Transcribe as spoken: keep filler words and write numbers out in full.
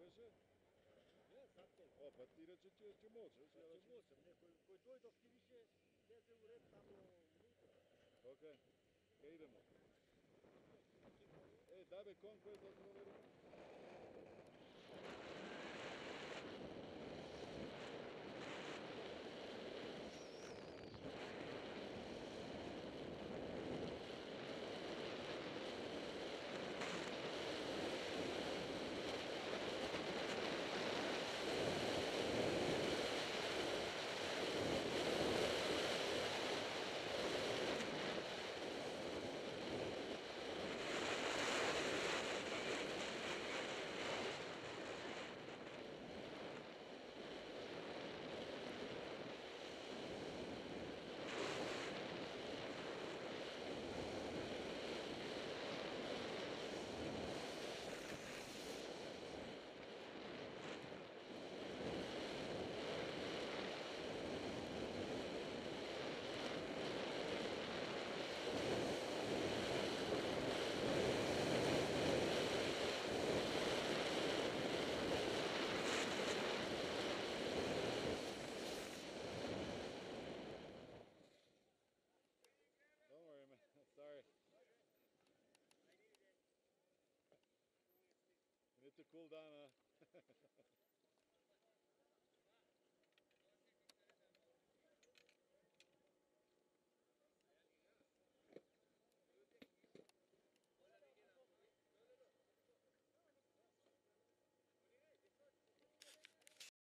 може? Не, сам толкова. О, па ти рече, че, че можеш. Па ќе можам, некој кој дојдов ти више, влезе у ред тамо внутра. Океј, кај идемо? Е, дај бе, кон кој да проверим? Don't worry, man. Sorry. We need to cool down, huh?